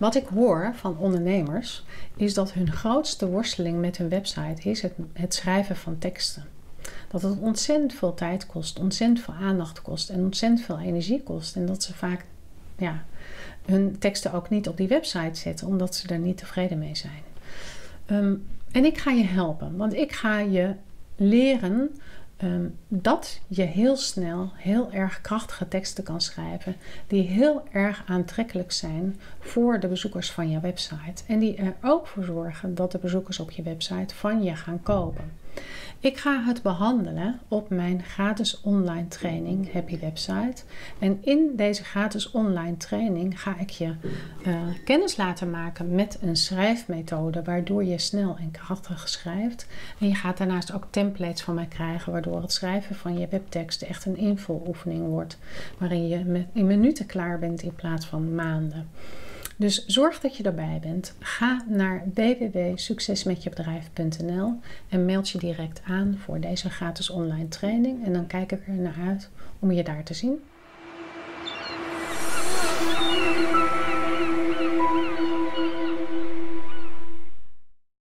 Wat ik hoor van ondernemers is dat hun grootste worsteling met hun website is het schrijven van teksten. Dat het ontzettend veel tijd kost, ontzettend veel aandacht kost en ontzettend veel energie kost. En dat ze vaak hun teksten ook niet op die website zetten, omdat ze er niet tevreden mee zijn. En ik ga je helpen, want ik ga je leren dat je heel snel heel erg krachtige teksten kan schrijven die heel erg aantrekkelijk zijn voor de bezoekers van je website. En die er ook voor zorgen dat de bezoekers op je website van je gaan kopen. Ik ga het behandelen op mijn gratis online training Happy Website. En in deze gratis online training ga ik je kennis laten maken met een schrijfmethode waardoor je snel en krachtig schrijft. En je gaat daarnaast ook templates van mij krijgen waardoor het schrijven van je webteksten echt een invuloefening wordt. Waarin je in minuten klaar bent in plaats van maanden. Dus zorg dat je erbij bent. Ga naar www.succesmetjebedrijf.nl en meld je direct aan voor deze gratis online training. En dan kijk ik er naar uit om je daar te zien.